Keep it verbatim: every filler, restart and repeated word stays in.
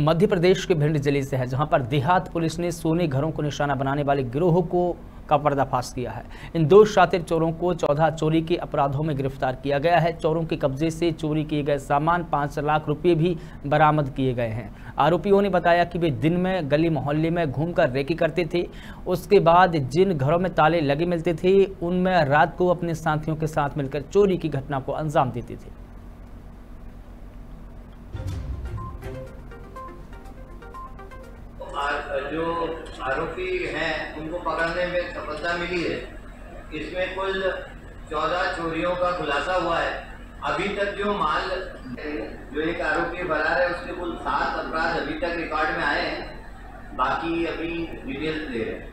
मध्य प्रदेश के भिंड जिले से है, जहां पर देहात पुलिस ने सोने घरों को निशाना बनाने वाले गिरोह को का पर्दाफाश किया है। इन दो शातिर चोरों को चौदह चोरी के अपराधों में गिरफ्तार किया गया है। चोरों के कब्जे से चोरी किए गए सामान पाँच लाख रुपए भी बरामद किए गए हैं। आरोपियों ने बताया कि वे दिन में गली मोहल्ले में घूमकर रेकी करते थे। उसके बाद जिन घरों में ताले लगे मिलते थे, उनमें रात को अपने साथियों के साथ मिलकर चोरी की घटना को अंजाम देते थे। जो आरोपी हैं उनको पकड़ने में सफलता मिली है। इसमें कुल चौदह चोरियों का खुलासा हुआ है। अभी तक जो माल जो एक आरोपी फरार है उसके कुल सात अपराध अभी तक रिकॉर्ड में आए हैं। बाकी अभी डिटेल्स ले रहे हैं।